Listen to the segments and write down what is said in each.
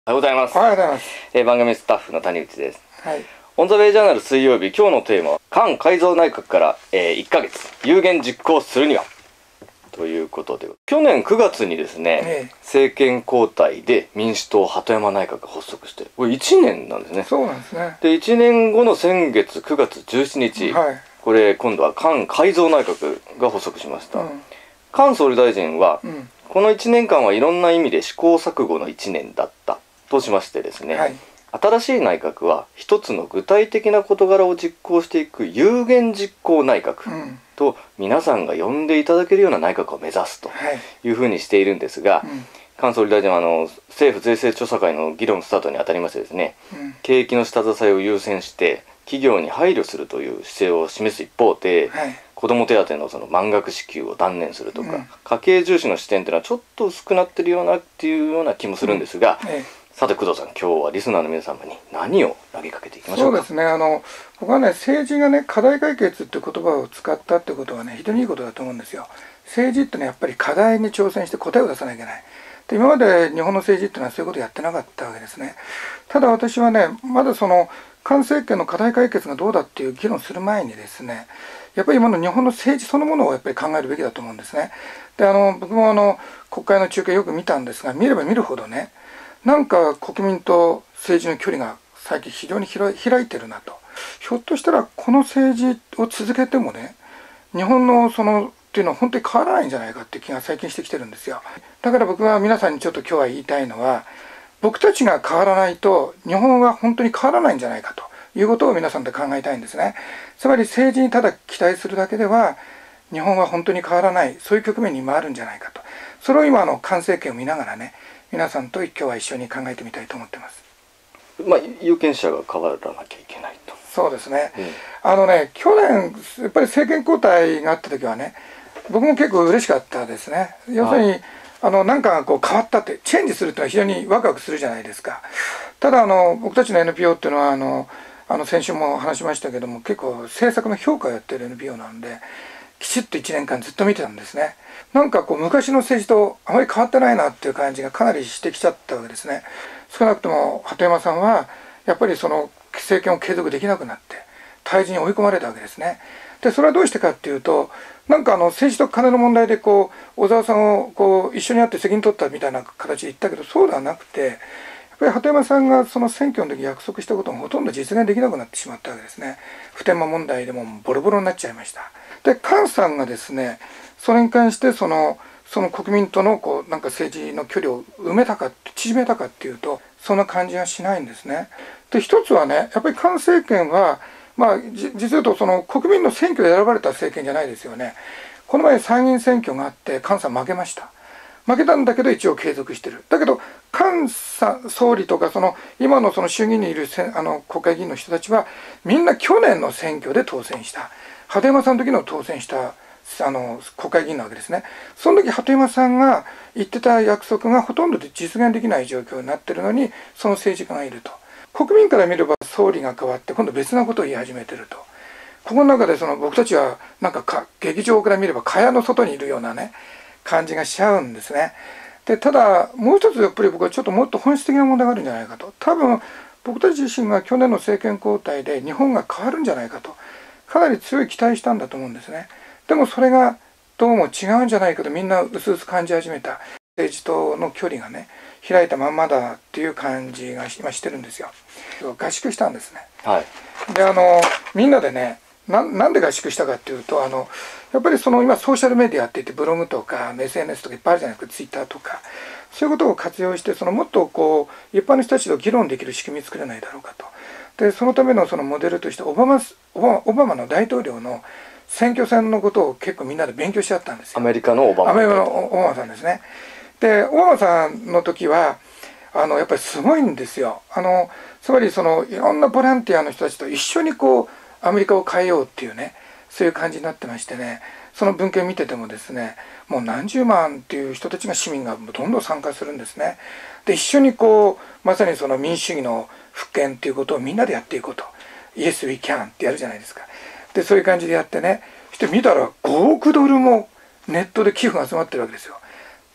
おはようございます。 おはようございます。 番組スタッフの谷口です。 はい。 オンザウェイジャーナル水曜日、今日のテーマは菅改造内閣から、1ヶ月有言実行するにはということで、去年9月にですね、政権交代で民主党鳩山内閣が発足して、これ1年なんですね。 そうなんですね。 で、1年後の先月9月17日、これ今度は菅改造内閣が発足しました。菅総理大臣は、この1年間はいろんな意味で試行錯誤の1年だったとしましてですね、新しい内閣は一つの具体的な事柄を実行していく有言実行内閣と皆さんが呼んでいただけるような内閣を目指すというふうにしているんですが、菅総理大臣は政府税制調査会の議論スタートにあたりましてですね、景気の下支えを優先して企業に配慮するという姿勢を示す一方で、子ども手当の満額支給を断念するとか、家計重視の視点というのはちょっと薄くなってるようなっていうような気もするんですが、さて工藤さん、今日はリスナーの皆様に何を投げかけていきましょうか。 そうですね、僕はね、政治がね、課題解決って言葉を使ったってことはね、非常にいいことだと思うんですよ。政治ってね、やっぱり課題に挑戦して答えを出さなきゃいけない。で、今まで日本の政治っていうのはそういうことをやってなかったわけですね。ただ私はね、まだ菅政権の課題解決がどうだっていう議論する前にですね、やっぱり今の日本の政治そのものをやっぱり考えるべきだと思うんですね。で、僕も国会の中継よく見たんですが、見れば見るほどね、なんか国民と政治の距離が最近非常に開いてるなと。ひょっとしたらこの政治を続けてもね、日本のっていうのは本当に変わらないんじゃないかっていう気が最近してきてるんですよ。だから僕は皆さんにちょっと今日は言いたいのは、僕たちが変わらないと日本は本当に変わらないんじゃないかということを皆さんで考えたいんですね。つまり政治にただ期待するだけでは日本は本当に変わらない、そういう局面に今あるんじゃないかと。それを今菅政権を見ながらね、皆さんと今日は一緒に考えてみたいと思ってます。 有権者が変わらなきゃいけないと。 そうですね。去年やっぱり政権交代があった時はね、僕も結構嬉しかったですね。要するに何かが変わったって、チェンジするっていうのは非常にワクワクするじゃないですか。ただ僕たちの NPO っていうのは先週も話しましたけども、結構政策の評価をやってる NPO なんで、きちっと1年間ずっと見てたんですね。なんか昔の政治とあまり変わってないなっていう感じがかなりしてきちゃったわけですね。少なくとも鳩山さんはやっぱり政権を継続できなくなって退陣に追い込まれたわけですね。でそれはどうしてかっていうと、なんか政治と金の問題で小沢さんを一緒にやって責任取ったみたいな形で言ったけど、そうではなくて、やっぱり鳩山さんが選挙の時約束したことがほとんど実現できなくなってしまったわけですね。普天間問題でもボロボロになっちゃいました。で菅さんがですね、それに関してその国民とのなんか政治の距離を縮めたかっていうと、そんな感じがしないんですね。で一つはね、やっぱり菅政権は実言うと国民の選挙で選ばれた政権じゃないですよね。この前参議院選挙があって菅さん負けました。負けたんだけど一応継続してる。だけど菅総理とか今の衆議院にいる国会議員の人たちはみんな去年の選挙で当選した、鳩山さんの時の当選した国会議員なわけですね。その時鳩山さんが言ってた約束がほとんどで実現できない状況になってるのに、その政治家がいると。国民から見れば総理が変わって今度別なことを言い始めてると。ここの中で僕たちはなんか劇場から見れば蚊帳の外にいるようなね感じがしちゃうんですね。でただもう一つやっぱり僕はちょっともっと本質的な問題があるんじゃないかと。多分僕たち自身が去年の政権交代で日本が変わるんじゃないかとかなり強い期待したんだと思うんですね。でもそれがどうも違うんじゃないかとみんな薄々感じ始めた。政治との距離がね開いたまんまだっていう感じが今してるんですよ。合宿したんですね。でみんなでね、なんで合宿したかっていうと、やっぱり今ソーシャルメディアって言ってブログとか SNS とかいっぱいあるじゃないですか、ツイッターとか。そういうことを活用してもっと一般の人たちと議論できる仕組み作れないだろうかと。でそのためのモデルとしてオバマの大統領の選挙戦のことを結構みんなで勉強しちゃったんですよ。 アメリカのオバマさんですね。でオバマさんの時はやっぱりすごいんですよ。つまりいろんなボランティアの人たちと一緒にアメリカを変えようっていうね、そういう感じになってましてね、その文献見ててもですね、もう何十万っていう人たちが市民がどんどん参加するんですね。で一緒にまさに民主主義の復権っていうことをみんなでやっていこうと。Yes, we can ってやるじゃないですか。でそういう感じでやってね、そして見たら5億ドルもネットで寄付が集まってるわけですよ。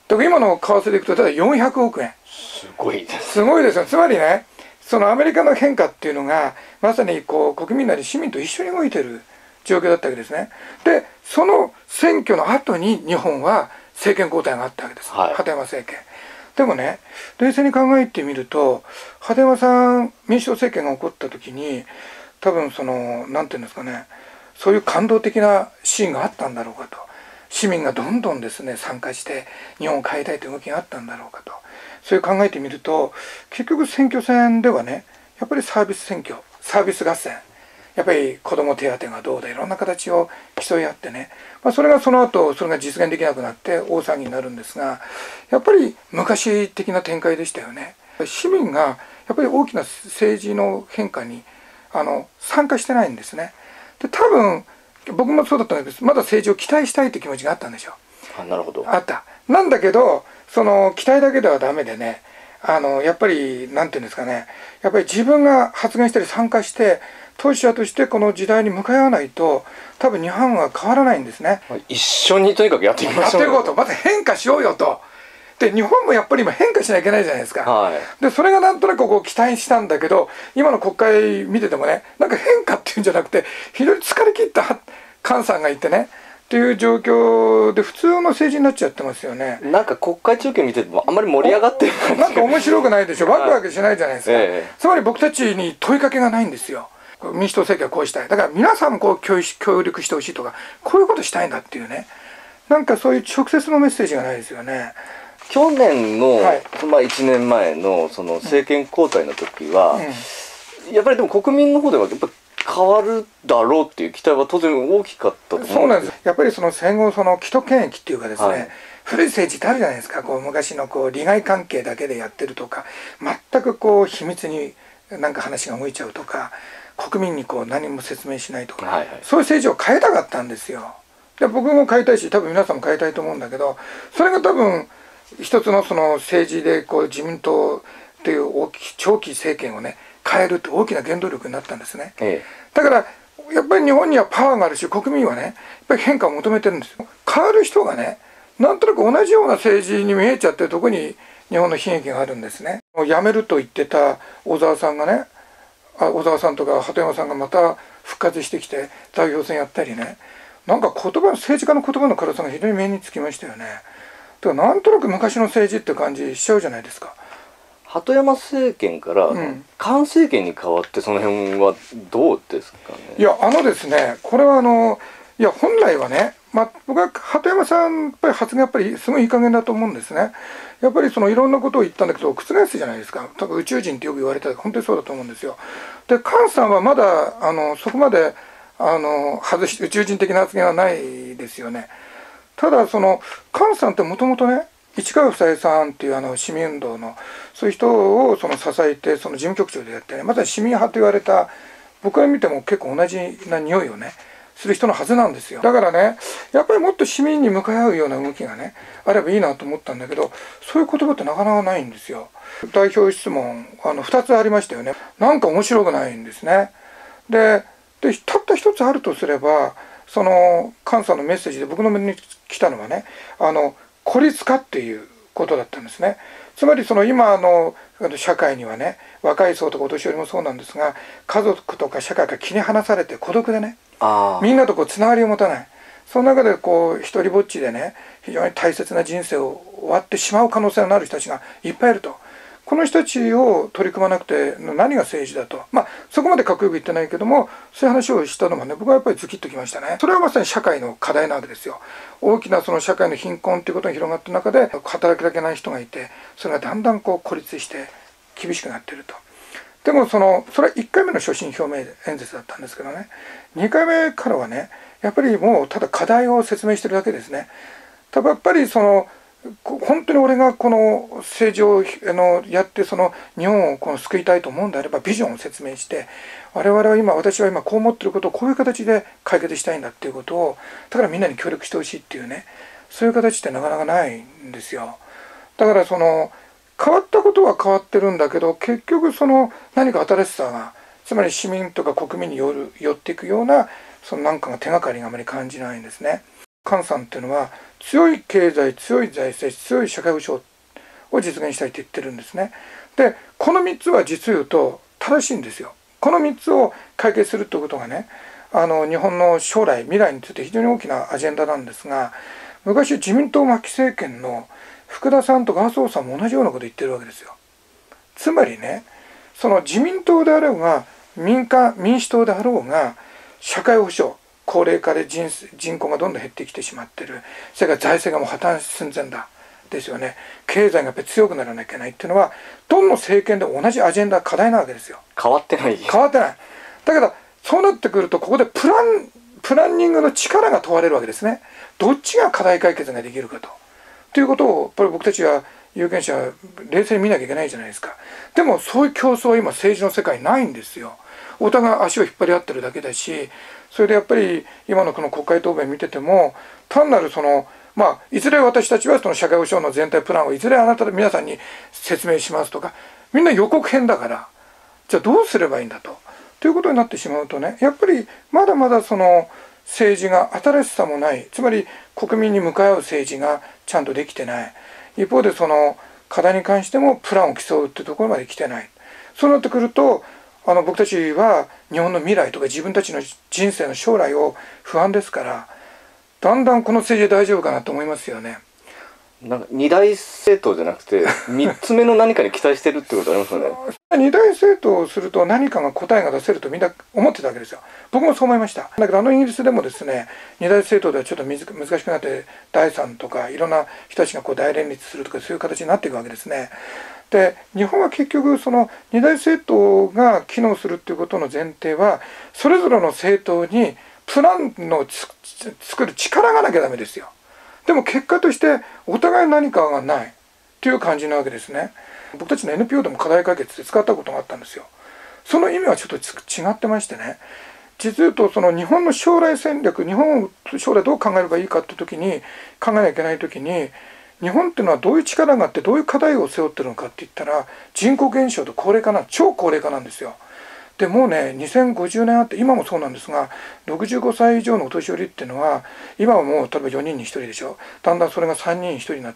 だから今の為替でいくとただ400億円。 すごいです。 すごいですよ。つまりね、そのアメリカの変化っていうのがまさにこう国民なり市民と一緒に動いてる状況だったわけですね。でその選挙の後に日本は政権交代があったわけです、 はい、 鳩山政権。でもね、冷静に考えてみると、鳩山さん民主党政権が起こった時に多分その何て言うんですかね、そういう感動的なシーンがあったんだろうかと、市民がどんどんですね参加して日本を変えたいという動きがあったんだろうかと、そういう考えてみると、結局選挙戦ではね、やっぱりサービス選挙、サービス合戦、やっぱり子ども手当がどうだ、いろんな形を競い合ってね、それがその後それが実現できなくなって大騒ぎになるんですが、やっぱり昔的な展開でしたよね。市民がやっぱり大きな政治の変化に参加してないんですね。で多分僕もそうだったんですけど、まだ政治を期待したいという気持ちがあったんでしょう。 なるほど。 あった。なんだけどその期待だけではダメでね、やっぱりなんていうんですかね、やっぱり自分が発言したり参加して当事者としてこの時代に向かい合わないと多分日本は変わらないんですね。 一緒にとにかくやっていきましょうよ。 やっていこうと、まず変化しようよと。で日本もやっぱり今変化しなきゃいけないじゃないですか、 はい、 でそれがなんとなくこう期待したんだけど、今の国会見ててもね、なんか変化っていうんじゃなくて非常に疲れ切った菅さんがいてねっていう状況で普通の政治になっちゃってますよね。 なんか国会中継見ててもあんまり盛り上がってる感じ、 なんか面白くないでしょ、ワクワクしないじゃないですか、つまり僕たちに問いかけがないんですよ。民主党政権はこうしたい、だから皆さんもこう協力してほしいとか、こういうことしたいんだっていうね、なんかそういう直接のメッセージがないですよね。 去年の、1年前のその政権交代の時は、やっぱりでも国民の方ではやっぱ変わるだろうっていう期待は当然大きかったと思うんです。 そうなんです。やっぱりその戦後その既得権益っていうかですね、古い政治ってあるじゃないですか。こう昔のこう利害関係だけでやってるとか、全くこう秘密になんか話が動いちゃうとか、国民にこう何も説明しないとか、そういう政治を変えたかったんですよ。で僕も変えたいし、多分皆さんも変えたいと思うんだけど、それが多分一つのその政治でこう自民党という長期政権をね変えるって大きな原動力になったんですね。だからやっぱり日本にはパワーがあるし、国民はねやっぱり変化を求めてるんですよ。変わる人がねなんとなく同じような政治に見えちゃってるとこに日本の悲劇があるんですね。辞めると言ってた小沢さんがね、小沢さんとか鳩山さんがまた復活してきて代表選やったりね、なんか政治家の言葉の軽さが非常に目につきましたよね。だからなんとなく昔の政治って感じしちゃうじゃないですか。 鳩山政権から菅政権に変わってその辺はどうですかね。 いやですね、これはいや本来はね、僕は鳩山さんやっぱり発言やっぱりすごいいい加減だと思うんですね。やっぱりそのいろんなことを言ったんだけど覆すじゃないですか。多分宇宙人ってよく言われたら本当にそうだと思うんですよ。で菅さんはまだそこまで宇宙人的な発言はないですよね。ただその菅さんってもともとね、市川房枝さんっていう市民運動のそういう人を支えてその事務局長でやってね、まさに市民派と言われた、僕が見ても結構同じな匂いをねする人のはずなんですよ。だからねやっぱりもっと市民に向かい合うような動きがねあればいいなと思ったんだけど、そういう言葉ってなかなかないんですよ。代表質問2つありましたよね。なんか面白くないんですね。でたった一つあるとすれば、その菅さんのメッセージで僕の目に来たのはね、孤立化っていうことだったんですね。つまりその今の社会にはね、若い層とかお年寄りもそうなんですが、家族とか社会から切り離されて孤独でね、みんなとこうつながりを持たない、その中でこう一人ぼっちでね非常に大切な人生を終わってしまう可能性のある人たちがいっぱいいると。この人たちを取り組まなくて何が政治だと、そこまでかっこよく言ってないけども、そういう話をしたのがね、僕はやっぱりズキッときましたね。それはまさに社会の課題なわけですよ。大きなその社会の貧困ということが広がった中で働きかけない人がいて、それがだんだんこう孤立して厳しくなっていると。でもそれは1回目の所信表明演説だったんですけどね、2回目からはねやっぱりもうただ課題を説明してるだけですね。やっぱり本当に俺がこの政治をやって日本を救いたいと思うんであればビジョンを説明して、私は今こう思ってることをこういう形で解決したいんだっていうことを、だからみんなに協力してほしいっていうね、そういう形ってなかなかないんですよ。だから変わったことは変わってるんだけど、結局何か新しさが、つまり市民とか国民に寄っていくような何かが手がかりがあまり感じないんですね。菅さんっていうのは強い経済、強い財政、強い社会保障を実現したいと言ってるんですね。でこの3つは実を言うと正しいんですよ。この3つを解決するということがね、日本の将来未来について非常に大きなアジェンダなんですが、昔自民党末期政権の福田さんとか麻生さんも同じようなことを言ってるわけですよ。つまりね、その自民党であろうが民主党であろうが、社会保障、高齢化で人口がどんどん減ってきてしまってる、それから財政がもう破綻寸前だですよね。経済がやっぱり強くならなきゃいけないっていうのは、どの政権でも同じアジェンダ、課題なわけですよ。 変わってない。 変わってない。だけどそうなってくると、ここでプランニングの力が問われるわけですね。どっちが課題解決ができるかということを、やっぱり僕たちは有権者は冷静に見なきゃいけないじゃないですか。でもそういう競争は今政治の世界にないんですよ。お互い足を引っ張り合ってるだけだし、それでやっぱり今のこの国会答弁見てても、単なるいずれ私たちはその社会保障の全体プランをいずれ皆さんに説明しますとか、みんな予告編だから、じゃあどうすればいいんだということになってしまうとね、やっぱりまだまだその政治が新しさもない、つまり国民に向かい合う政治がちゃんとできてない、一方でその課題に関してもプランを競うっていうところまで来てない。そうなってくると、僕たちは日本の未来とか自分たちの人生の将来を不安ですから、だんだんこの政治で大丈夫かなと思いますよね。 なんか二大政党じゃなくて3つ目の何かに期待してるってことありますよね。 二大政党をすると何かが答えが出せるとみんな思ってたわけですよ。僕もそう思いました。だけどイギリスでもですね、二大政党ではちょっと難しくなって、第3とかいろんな人たちが大連立するとか、そういう形になっていくわけですね。で日本は結局その二大政党が機能するっていうことの前提は、それぞれの政党にプランの作る力がなきゃダメですよ。でも結果としてお互い何かがないという感じなわけですね。僕たちの NPO でも課題解決で使ったことがあったんですよ。その意味はちょっと違ってましてね、実言うとその日本の将来戦略、日本を将来どう考えればいいかって時に考えなきゃいけない時に、日本っていうのはどういう力があってどういう課題を背負ってるのかって言ったら、人口減少と高齢化超高齢化なんですよ。でもうね、2050年あって、今もそうなんですが、65歳以上のお年寄りっていうのは、今はもう例えば4人に1人でしょ。だんだんそれが3人に1人になって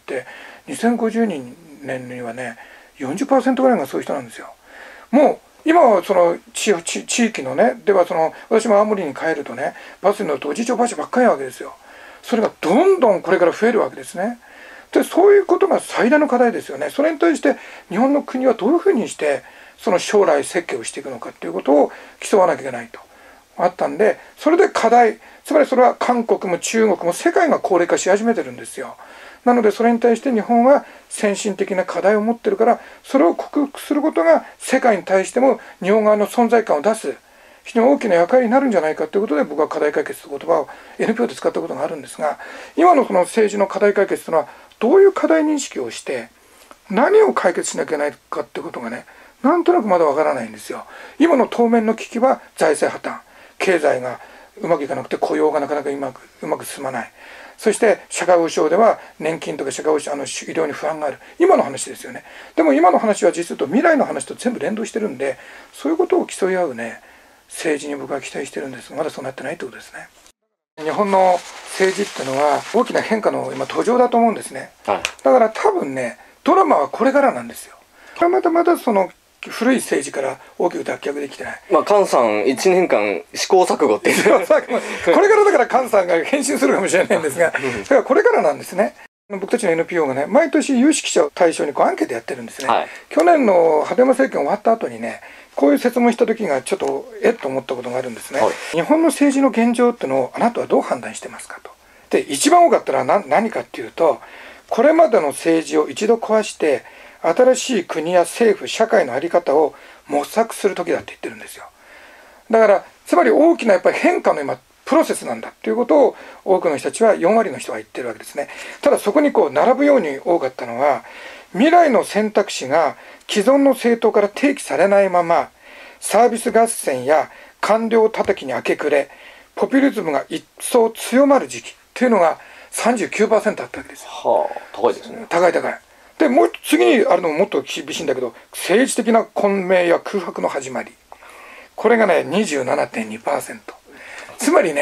、2050年にはね、40% ぐらいがそういう人なんですよ。もう今はその地域のね、では私も青森に帰るとね、バスに乗るとおじいちゃんおばあちゃんばっかりなわけですよ。それがどんどんこれから増えるわけですね。でそういうことが最大の課題ですよね。それに対して日本の国はどういうふうにしてその将来設計をしていくのかっていうことを競わなきゃいけないとあったんで、それで課題、つまりそれは韓国も中国も世界が高齢化し始めてるんですよ。なのでそれに対して日本は先進的な課題を持ってるから、それを克服することが世界に対しても日本側の存在感を出す非常に大きな役割になるんじゃないかということで、僕は課題解決という言葉を NPO で使ったことがあるんですが、今のその政治の課題解決というのはどういう課題認識をして何を解決しなきゃいけないかっていうことがね、なんとなくまだわからないんですよ。今の当面の危機は財政破綻、経済がうまくいかなくて雇用がなかなかうまく進まない、そして社会保障では年金とか社会保障医療に不安がある、今の話ですよね。でも今の話は実は未来の話と全部連動してるんで、そういうことを競い合うね政治に僕は期待してるんですが、まだそうなってないってことですね。日本の政治っていうのは大きな変化の今途上だと思うんですね、はい、だから多分ね、ドラマはこれからなんですよ。まだその古い政治から大きく脱却できてない。 菅さん1年間試行錯誤ってこれからだから菅さんが変身するかもしれないんですが、だからこれからなんですね。僕たちの NPO がね、毎年有識者を対象にアンケートやってるんですね、はい、去年の鳩山政権終わった後にね、こういう説問した時がちょっとと思ったことがあるんですね、はい、日本の政治の現状っていうのをあなたはどう判断してますかと。で一番多かったのは何かっていうと、これまでの政治を一度壊して新しい国や政府社会の在り方を模索する時だって言ってるんですよ。だからつまり大きなやっぱり変化の今プロセスなんだということを多くの人たちは4割の人は言ってるわけですね。ただそこに並ぶように多かったのは、未来の選択肢が既存の政党から提起されないままサービス合戦や官僚叩きに明け暮れポピュリズムが一層強まる時期というのが 39% あったわけです。 はあ、高いですね。 高い。でもう次にあるのももっと厳しいんだけど、政治的な混迷や空白の始まり、これがね 27.2%。 つまりね、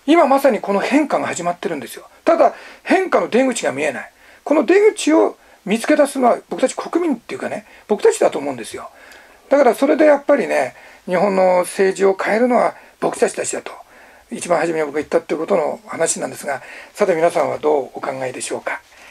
今まさにこの変化が始まってるんですよ。ただ変化の出口が見えない。この出口を見つけ出すのは僕たち国民っていうかね、僕たちだと思うんですよ。だからそれでやっぱりね、日本の政治を変えるのは僕たちだと一番初めに僕が言ったっていうことの話なんですが、さて皆さんはどうお考えでしょうか。